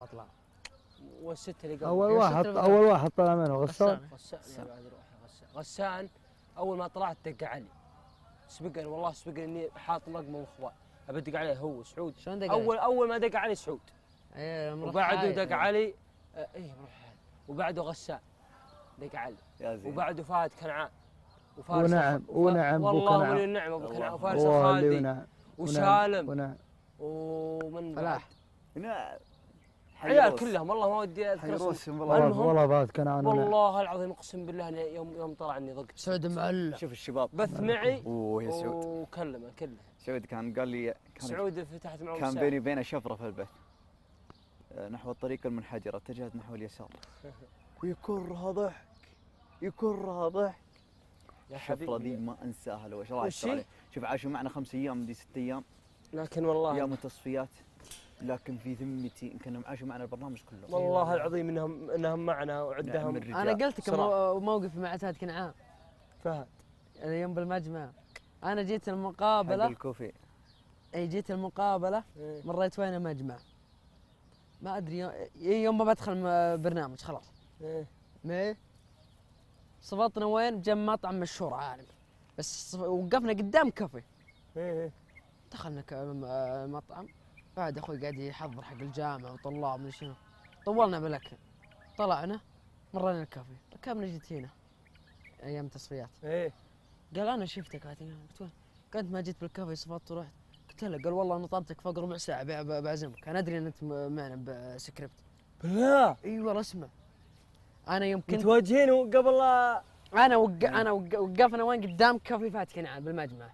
طلع. والستة اللي قبل أول واحد طلع منه غسان. غسان أول ما طلعت دق علي. سبقني والله سبقني إني حاط رقم اخوان، أبي أدق عليه هو سعود. شلون دق؟ أول ما دق علي سعود. وبعده دق علي بروح وبعده غسان دق علي. وبعده فهد كنعان. ونعم والله ولي النعم ابو كنعان وفارس الخالدي وسالم ومن فلاح. عيال كلهم والله ما ودي اذكر اسمهم. والله بعد كنعان والله العظيم اقسم بالله يوم طلع اني ضقت. سعود معلق. شوف الشباب بث معي يا سعود وكلمه كله. سعود كان قال لي سعود فتحت معه كان بيني وبينه شفره في البث نحو الطريق المنحدره، اتجهت نحو اليسار ويكرها ضحك يا حبيبي. الشفره ذي ما انساها لو ايش راح عليه. شوف عاشوا معنا 5 ايام دي 6 ايام، لكن والله ايام التصفيات، لكن في ذمتي ان كانوا عاشوا معنا البرنامج كله. والله العظيم انهم معنا وعندهم. انا قلت لك موقفي مع فهد كنعان. فهد يوم بالمجمع انا جيت المقابله حق الكوفي. اي جيت المقابله مريت وين مجمع ما ادري يوم ما بدخل برنامج خلاص. ما صفطنا وين جنب مطعم مشهور عالمي، بس وقفنا قدام كافي. دخلنا مطعم، بعد اخوي قاعد يحضر حق الجامعه وطلاب من شنو، طولنا بالاكل، طلعنا مرينا الكافي، ركبنا جيت هنا ايام تصفيات. قال انا شفتك. قلت وين؟ قلت ما جيت بالكافي صفطت ورحت. قلت له، قال والله نطرتك فوق ربع ساعه بعزمك، انا ادري ان انت معنا بسكريبت. بالله؟ اي والله اسمع، انا يوم كنت متواجهين قبل انا وقفنا وين قدام كافي فهد كنعان بالمجمع.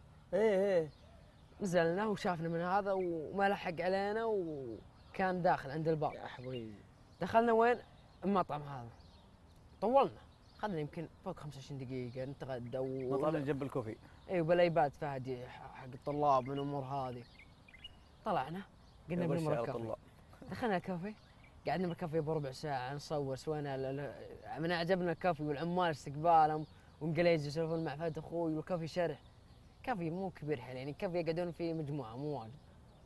نزلنا وشافنا من هذا وما لحق علينا وكان داخل عند الباب. يا حبيبي دخلنا وين؟ المطعم هذا، طولنا، اخذنا يمكن فوق 25 دقيقة نتغدى مطعم جنب الكوفي. اي وبالايباد فهد حق الطلاب من الامور هذه. طلعنا قلنا بنمر الكافي، دخلنا الكافي، قعدنا بالكافي بربع ساعة نصور، سوينا من عجبنا الكافي والعمال استقبالهم وانجليزي يسولفون مع فهد اخوي، والكافي شرح. كافي مو كبير حيل يعني، كافي يقعدون فيه مجموعة مو واجد.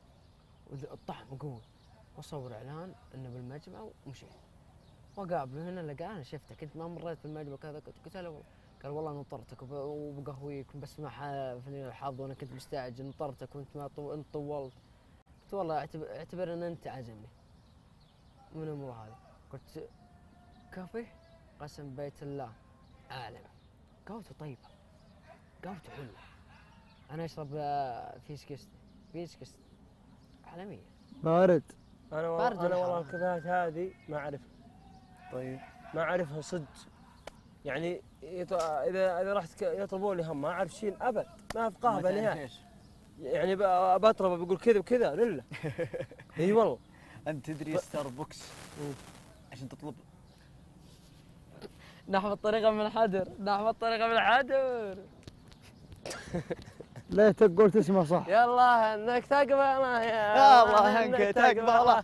الطعم قوي، وصور اعلان انه بالمجمع ومشيت. وقابله هنا لقى انا شفتك انت ما مريت بالمجمع كذا، قلت له قال والله نطرتك وبقهويك بس ما حالفني الحظ وانا كنت مستعجل، نطرتك وانت ما انت طولت. قلت والله اعتبر ان انت عازمني من الامور هذه. قلت كافي قسم بيت الله عالم، قهوته طيبه، قهوته حلوه. انا اشرب فيسكست عالميه بارد. انا والله الكافيهات هذه ما اعرفها. طيب ما اعرفها صدق يعني. اذا رحت يطلبون لي هم ما اعرف شيء ابد، ما افقهها بنهايه يعني. بطلب بقول كذا وكذا لله. اي والله. انت تدري ستاربكس عشان تطلب نحو الطريقه من الحدر، نحو الطريقه من الحدر. ليتك قلت اسمه صح. يلا انك تقبله يا الله انك تقبله.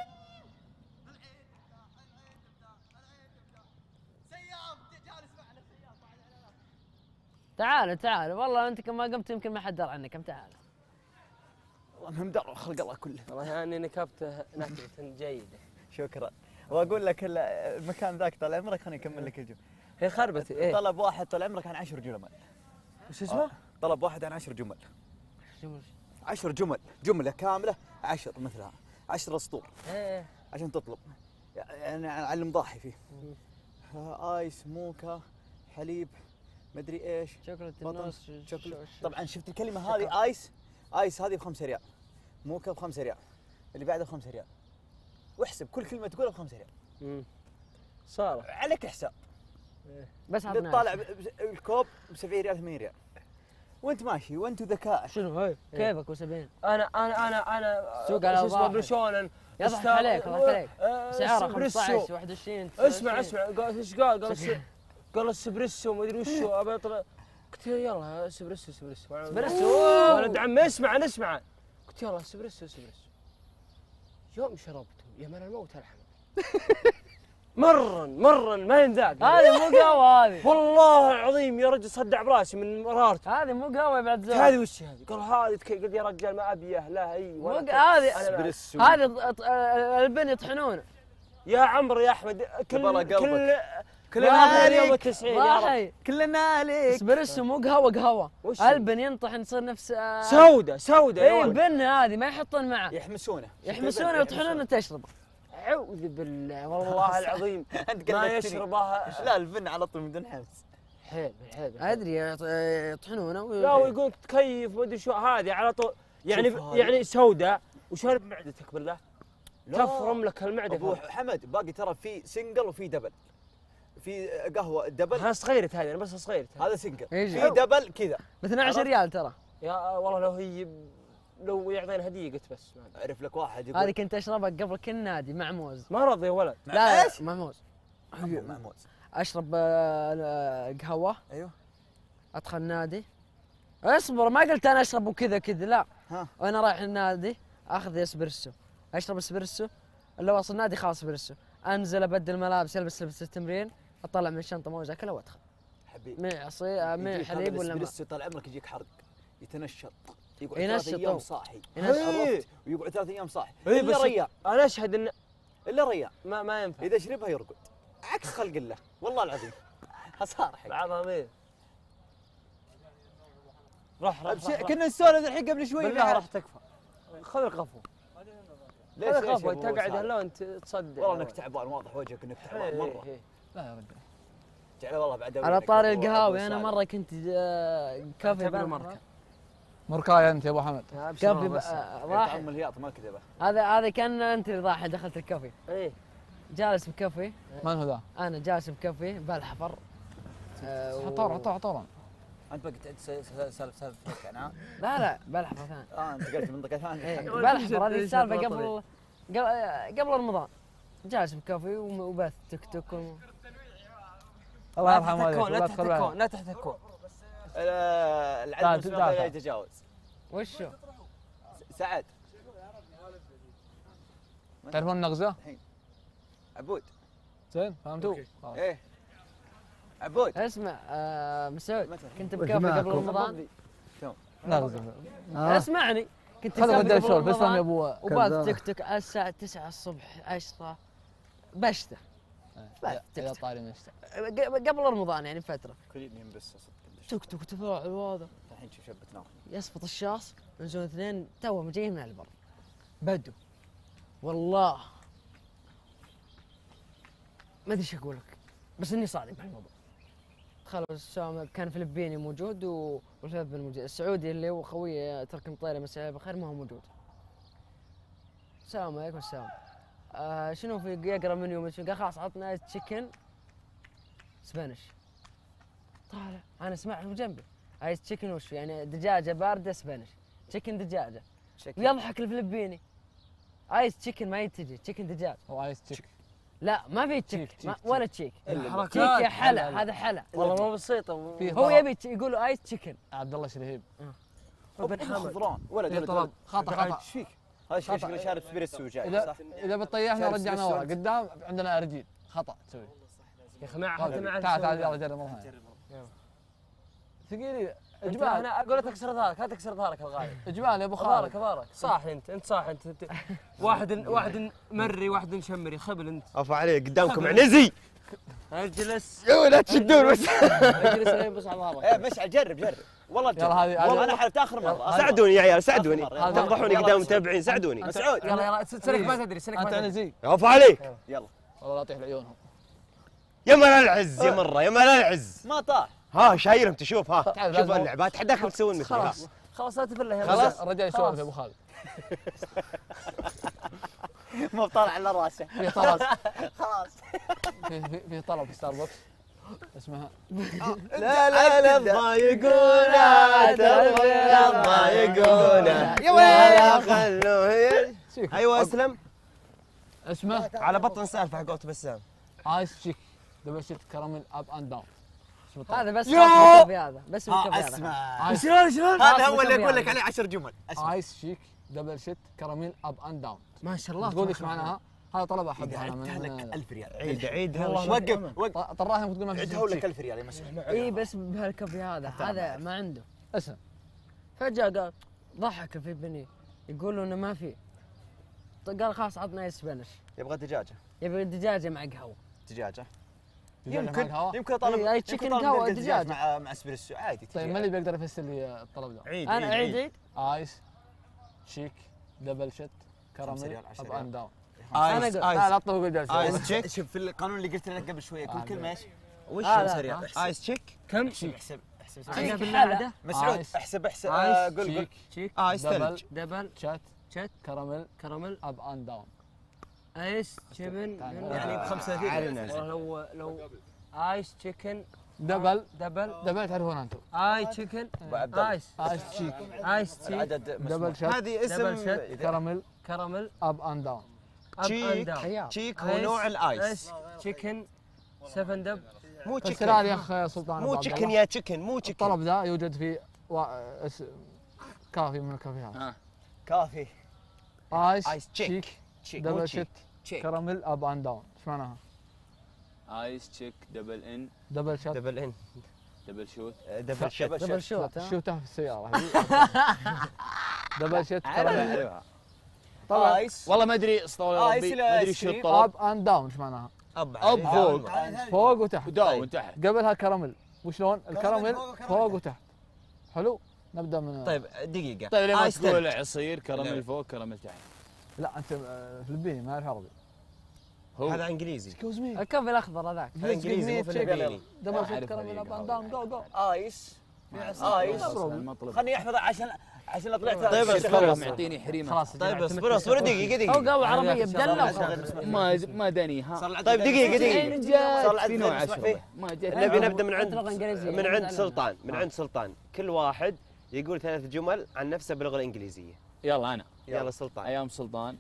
تعال والله انت كما قمت يمكن ما حد درى عنك. تعال والله مدار خلق الله كله. والله يعني نكبته نكبة جيدة. شكرا. واقول لك المكان ذاك طال عمرك، خليني اكمل لك الجمله. هي خربتي. طلب واحد طال عمرك عن 10 جمل. وش اسمه؟ طلب واحد عن 10 جمل. 10 جمل، جمله كامله 10 مثلها 10 اسطور. عشان تطلب يعني علم ضاحي فيه. ايس، موكا، حليب، مدري ايش، شوكولاته النص. طبعا شفت الكلمه هذه ايس هذه ب5 ريال، موكا ب5 ريال، اللي بعده ب5 ريال، واحسب كل كلمه تقولها ب5 ريال. صار عليك حساب. بس تطالع الكوب ب70 ريال 80 ريال وانت ماشي وانت ذكاء. شنو هاي؟ كيفك و70؟ انا سوق على اسمه شلون يضحك عليك الله عليك. سعره 15 21. اسمع قال ايش قال السبريسو ما ادري وشو ابي اطلع. قلت يلا اسبريسو ولد عمي اسمع. قلت يلا اسبريسو. يوم شربته يا من الموت الحمد. مرن ما ينذاق. هذه مو قهوه هذه والله العظيم يا رجل صدع براسي من مرارته. هذه مو قهوه بعد زود. هذه وش هذه؟ قال هذه قلت يا رجال ما ابيه لا هي هذه اسبريسو. هذه البن يطحنونه يا عمرو يا احمد كل عليك. يوم 90 يا رب. راحي كلنا عليك. اسبريسو مو قهوه وش؟ البن ينطح يصير نفس سودة يا اي ولد. بن هذه ما يحطون معه يحمسونه يحمسونه ويطحنونه تشربه. اعوذ بالله والله العظيم انت ما قلدتني. يشربها. لا الفن على طول من دون حمس. حيل حيل ادري يطحنونه لا ويقول تكيف ما ادري شو هذه على طول يعني شوف هذه. يعني سوداء وشارب معدتك بالله لا. تفرم لك المعده. ابو حمد باقي ترى في سنجل وفي دبل. في قهوه دبل انا صغيرت هذه انا بس صغيرت هذا سنجل، إيش؟ في دبل كذا. ب 12 ريال ترى. يا والله لو يعطينا هديه قلت بس ما اعرف لك واحد يقول هذه كنت اشربها قبل كل نادي مع موز. ما رضي يا ولد. لا ايش؟ مع موز. مع موز. اشرب قهوه ايوه ادخل نادي. اصبر ما قلت انا اشرب وكذا كذا لا. ها وانا رايح النادي اخذ اسبريسو اشرب اسبريسو اللي وصل النادي خلاص اسبريسو انزل ابدل ملابس البس لبس التمرين اطلع من الشنطه موز اكلها وادخل. حبيبي مع عصير مع حليب ولا ماء. طال عمرك يجيك حرق يتنشط يقعد ينشط 3 ايام هو. صاحي ينشط. عرفت ويقعد 3 ايام صاحي إيه الا بس ريان انا اشهد ان الا ريان ما ينفع اذا شربها يرقد عكس خلق الله والله العظيم صارحك. بعضها مين راح كنا نسولف الحين قبل شوي بالله راح تكفى خذ القفو ليش خذ يا القفو أبو تقعد سالم؟ هلا وانت تصدق والله انك تعبان واضح وجهك انك تعبان مره. لا يا رجال جعل والله بعد على طاري القهاوي انا مره كنت كافي مركب مركاية انت يا ابو حمد. كافي راح راح ام الهياط ما كذبه. هذا كان انت اللي راح دخلت الكافي ايه جالس بكافي من هو ذا؟ انا جالس بكافي بالحفر عطورا. انت بقى سالفه عنها؟ لا بالحفر ثاني انت قلت منطقه ثانيه. بالحفر هذه السالفه قبل رمضان جالس بكافي وبث تيك توك الله يرحم والديك. لا تحتكون العلم لا يتجاوز. وشو؟ سعد تعرفون النغزة؟ عبود زين فهمتوا؟ ايه عبود اسمع مسعود كنت وش بكافي قبل معكم؟ رمضان نغزة. اسمعني كنت خذ بكافي غدا قبل الشرب اسلم يا رمضان ابو وبث تيك توك على الساعة 9 الصبح 10 بشته يا طاري مشتى. قبل رمضان يعني فترة كليني بس صدق تيك توك تفاعل وهذا الحين شوف شبت نار. يسقط الشاص ينزلون اثنين توهم جايين من البر بدو والله ما ادري ايش اقول لك بس اني صادق بهالموضوع. دخلوا السام كان فلبيني موجود والفلبيني موجود السعودي اللي هو خوي ترك مطيري مساء بخير ما هو موجود. السلام عليكم السلام شنو في يقرا من يوم قال خلاص عطنا تشيكن سبانيش. طالع انا اسمعه جنبي ايس تشيكن وش يعني دجاجه بارده سبانيش تشيكن دجاجه ويضحك الفلبيني ايس تشيكن ما يتجي تشيكن دجاج هو ايس تشيك. لا ما في تشيك ولا تشيك حركات. تشيك يا حلا هذا حلا والله مو بسيطه هو يبي يقول ايس تشيكن عبد الله شلهيب. ابن خضران ولد طلب خطا ايش فيك؟ هذا شكله شارب سبريسو جاي صح؟ اذا بتطيحنا شارب رجعنا سبريسو ورا أنت. قدام عندنا ارجيل خطا تسوي. يا اخي مع تعال يلا جرب مره ثانيه. ثقيل اجبال. انا اقول لك تكسر ظهرك لا تكسر ظهرك الغايب. اجبال يا ابو ظهرك خالد. ظهرك صح انت صح انت واحد مري واحد شمري خبل انت. عفا عليك قدامكم عنزي. اجلس يا ولد تشدون بس. اجلس لين بس على ظهرك. ايه مشعل جرب والله يلا هذه والله انا حلفت اخر مره. ساعدوني يا عيال ساعدوني. آخر مرة. تفضحوني قدام المتابعين ساعدوني. مسعود يلا سلك ما تدري سلك ما انت تدري. عنزي. عفا عليك. يلا والله لا يطيح لعيونهم. يا مال العز يا مره يا مال العز. ما طاح. ها شايرهم تشوف ها تعال شوف لازم- اللعبه اتحداكم تسوون مثلي ها. خلاص لا تفله يا خلاص. الرجال يسولف يا ابو خالد. مو طالع على راسه. في طلب خلاص في طلب في ستار بوكس اسمها لا لا لا تضايقونا لا تضايقونا يا ويلي خلوه ايوه اسلم اسمه على بطن سالفه حق قوت بسام. ايس تشيك دبل شيت كراميل اب اند داون. هذا بس بالكافي هذا بس بالكافي هذا اسمع شلون هذا هو اللي اقول لك عليه 10 جمل. اسمع ايس شيك دبل شيت كراميل اب اند داون. ما شاء الله تقول ايش معناها؟ هذا طلب احبها عدتها لك 1000 ريال. عيدها وقف طراهم تقول ما في عدها لك شيك. 1000 ريال يا مسعود. اي بس بهالكافي هذا ما عنده. اسم فجأة قال ضحك في بني يقول له انه ما في قال خلاص عطنا ايس سبانيش يبغى دجاجه يبي دجاجه مع قهوه. دجاجه يمكن يمكن طالب اي تشيكن قهوه دجاج مع اسبريسو عادي. طيب من اللي بيقدر يفسر لي الطلب ده؟ انا عيد ايس تشيك دبل شت كراميل اب اند داون. ايس لا تطوق جالس ايس تشيك. شوف القانون اللي قلت لك قبل شويه كل كلمه ايش؟ وش سريع ايس تشيك كم؟ احسب انا بالله مسعود آيس. احسب قول تشيك ايس ثلج دبل شت كراميل كراميل اب اند داون. ايس جبن يعني ب 35. لو ايس تشيكن دبل دبل تعرفون انتم. اي تشيكن ايس تشيك ايس تشيك عدد دبل شت هذه اسم كراميل اب اند داون. تشيك هو نوع الايس. تشيكن 7 دب مو فسر تشيكن لي يا اخ سلطان. مو تشيكن يا تشيكن مو تشيكن. الطلب ذا يوجد في كافي من الكافيهات. كافي ايس تشيك. تشيك دبل شت كراميل اب اند داون. ايش معناها؟ ايس تشيك دبل ان دبل شت دبل ان دبل شوت دبل شت دبل شوت شوته في السياره. دبل شت كراميل طبعا. ايس والله ما ادري اسطوره آيس ربي إلى ما ادري آيس شو كريم. الطلب. اب اند داون. ايش معناها؟ اب فوق فوق وتحت. وداون تحت. قبلها كراميل. وشلون؟ الكراميل فوق وتحت. حلو. نبدا من طيب دقيقه طيب ليه ما آيس تقول ثلج. عصير كراميل فوق كراميل تحت؟ لا انت فلبيني ما اعرف عربي. هذا انجليزي. اكسكيوز مي. الكافي الاخضر هذاك هذا انجليزي مو فلبيني. دبل شت كراميل اب اند داون جو جو. ايس ايس خلني احفظ عشان لو طلعت طيب بس خلاص معطيني حريمه. خلاص طيب اصبر دقيقه او دقيقه. قهوه عربيه بدله وخلاص. ما دانيها. طيب دقيقه جات في نوع اشربه ما جات. نبي نبدا من أطلق إنجليزية. عند سلطان سلطان كل واحد يقول 3 جمل عن نفسه باللغه الانجليزيه. يلا انا يلا سلطان. ايام سلطان.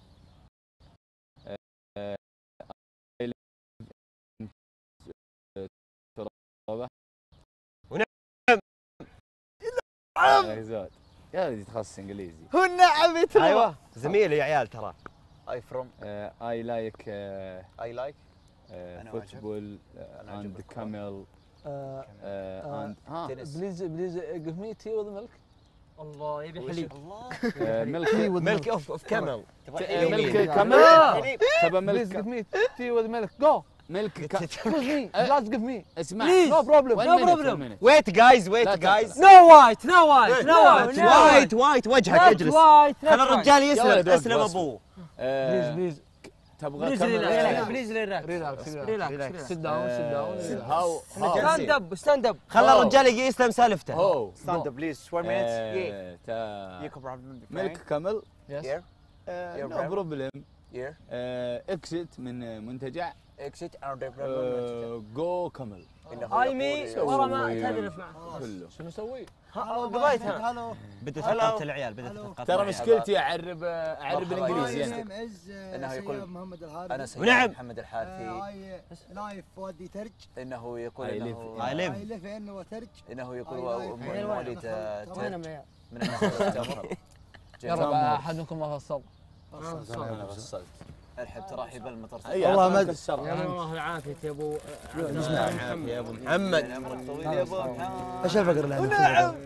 يا زود يا ولدي تخصص انجليزي. هو النعم ترى. ايوه زميلي يا عيال ترى. اي فروم اي لايك اي لايك فوتبول اند كامل اند بليز جيف مي تي وذ ميلك. الله يبي حليب. ميلك اوف كامل. ميلك كامل. تبى بليز جيف ميلك مي تي وذ ميلك جو. ميلك اكسكيوز مي جاست جيف مي. اسمع نو بروبلم No problem. ويت جايز لا جايز. نو وايت نو وايت نو وايت وايت وجهك اجلس. خلي الرجال يا يسلم ولد اسلم وقف. ابوه. بليز تبغى بليز كمل ريلاكس بليز ريلاكس ريلاكس سيت داون هاو ستاند اب ستاند اب. خلي الرجال يسلم سالفته. هو ستاند اب بليز 1 minute. ملك كامل يس نو بروبلم Yeah. اكسيت من منتجع Exit and جو كامل هاي مي ورا ما تدرس معه كله. شنو اسوي؟ قضيتها. بدت تقتل العيال بدت تقتل ترى العيال. مشكلتي اعرب بالانجليزي انا. انه يقول محمد الحارثي. انا سيد ونعم. محمد الحارثي. هاي لايف ودي ترج. انه يقول I انه live. I live. هاي لف انه وترج. انه يقول I live. مواليد وينهم ترج يا من الناس اللي تفهم. يلا احدكم ما فصل. انا فصلت. الحب ترحيب المطر. والله ما يا الله العافيه يا ابو يا ابو محمد. عمرك طويل يا ابو محمد. ايش الفقر اللي ونعم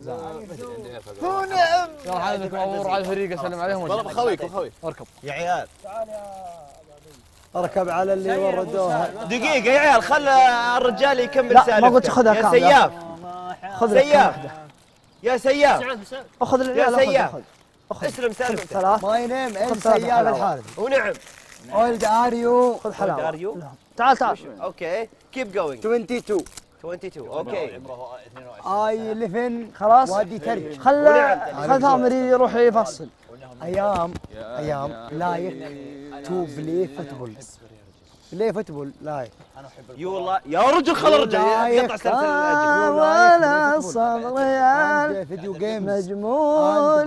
ونعم. يلا حالكم امور على الفريق اسلم عليهم. والله بخويك اركب. يا عيال اركب على اللي وردوها. دقيقة يا عيال خل الرجال يكمل لا، سالفته. ما قلت خذها يا كاملة. سياف خذ سياف يا سياف اخذ يا العيال سياف. اخذ اسلم سالفته. ثلاث. ماي نيم ان سياف الحارثي. ونعم. اولد ار يو. خذ Are حلاوه. you? تعال اوكي كيب جوينج 22. 22 اوكي. عمره 22. اي ليفن خلاص وادي ترج. خل ثامر يروح يفصل. ايام لايك تو بلاي فوتبول. بلاي فوتبول لايك. يو والله يا رجل خل الرجال يقطع سلسلة الأجل. ولا صغيان فيديو جيمز مجمول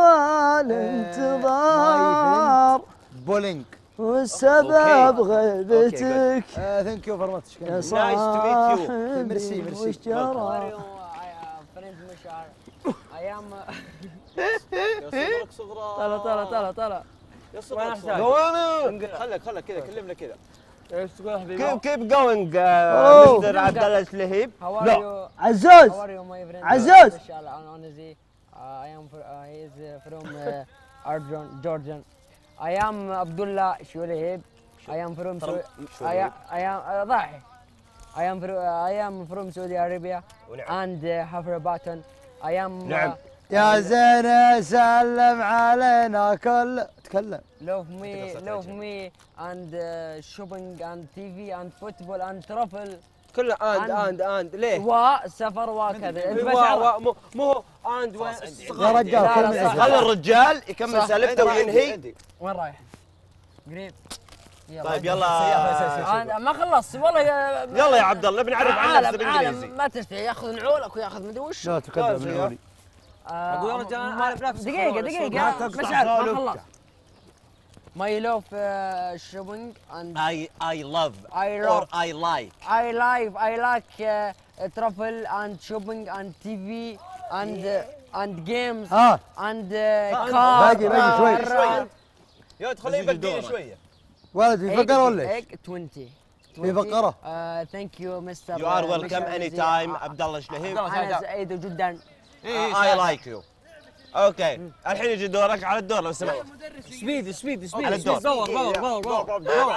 والانتظار بولينج والسبب غيبتك. ثانك يو فور ماتش يا صاحبي. ميرسي وش جرى؟ فريند مشعر ايام صغرك صغرى. طلع يا صغرك خلك كذا كلمنا كذا. ايش تقول حبيبي؟ كيب جوينج مستر عبد الله الشلهيب. لا عزوز عزوز. I am he is from Georgian. I am Abdullah Shulehib. I am from ضاحي. I am from Saudi Arabia and Hafra Baton. I am نعم. يا زين سلم علينا كل تكلم. love me and shopping and TV and football and travel. كله اند ليه؟ وسفر وكذا. مو اند يا رجال خلي الرجال يكمل سالفته وينهي. وين رايح؟ قريب. طيب يلا ما خلصت والله. يلا يا عبد الله بنعرف عن نفسه بالانجليزي. ما تستحي ياخذ نعولك وياخذ مدري وش. لا تكلم من عولي. اقول يا رجال انا بنفس دقيقة مشعل ما خلصت. My love shopping and I love or I like. I like travel and shopping and TV and games ها and car. باقي شوي. يا تخليه يبديني شويه. ولد في فقرة ولا ايش؟ 20 في فقرة. ثانك يو مستر. You are welcome anytime. عبد الله شلهيب. انا سعيد جدا. I like you. اوكي الحين يجي دورك على الدور لو سمحت. سبيد على الدور. باور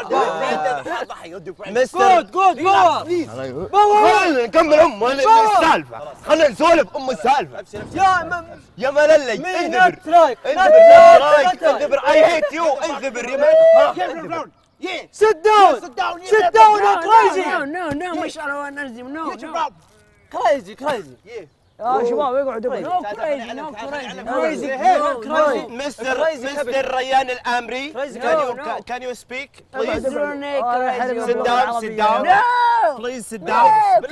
مستر جود باور نكمل السالفه. خلينا نسولف السالفه. يا مللي انذبر I hate you انذبر يا مان. sit down يا كريزي. No مش على نرزم no. كريزي يا شباب اقعدوا. No crazy. مستر ريان الامري. Can you speak please? Sit down. No. Please sit down.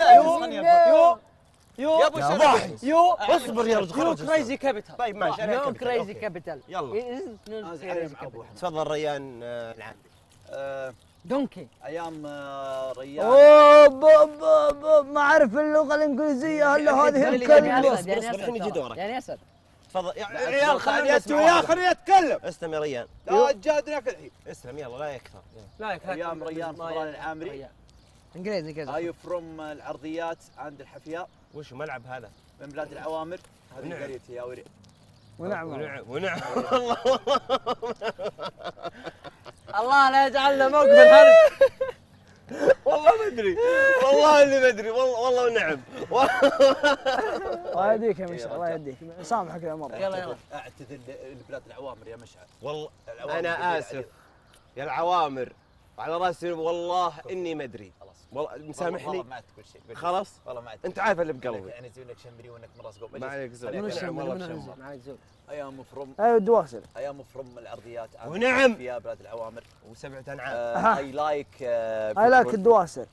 يا ابو ضاحي. اصبر يا رجل. يو كريزي كابيتال. طيب ماشي. No crazy capital. يلا تفضل ريان العامري. دونكي. ايام ريان. ما اعرف اللغة الانجليزية هلا هذه الكلمة. الحين يجي دورك. يعني اسد. تفضل يا ريال خليني اتكلم. اسلم يا ريان. لا تجادلك الحين. اسلم يلا لا يكثر. ايام ريان فضلان العامري. انجليزي. اي فروم العرضيات عند الحفياء. وش ملعب هذا؟ من بلاد العوامر. هذه قريتي يا وري. ونعم الله لا يجعلنا موقف الحرب. والله ما ادري والله اني ما ادري والله ونعم. الله يهديك يا مشعل الله يهديك سامحك يا مرة. يلا اعتذر لبلاد العوامر يا مشعل. والله انا اسف يا العوامر على راسي والله اني ما ادري. والله مسامحني. والله ما تقول شيء. خلاص والله ما انت عارف اللي بقلبي. يعني زي انك شمري وانك مراس قوم. ما عليك زول. معك زول. ايام فروم. ايوه دواصل. ايام فروم الارضيات. ونعم. في بلاد العوامر. وسبعة انعام. اي لايك الدواصل.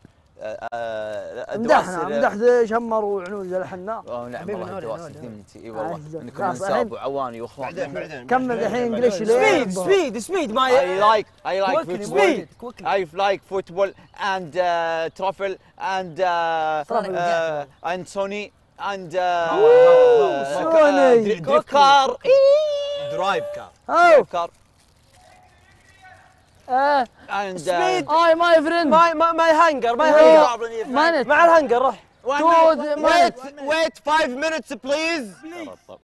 امدح شمر وعنود زي الحناء. نعم والله الدواصل ذمتي. اي والله انكم انساب وعواني واخوان. بعدين كمل الحين انجلش ليه؟ سبيد ماي I like football and travel and Sony and car. درايف كار. and هاي ماي فريند ماي هانجر مانت مع الهانجر روح. Wait 5 minutes please.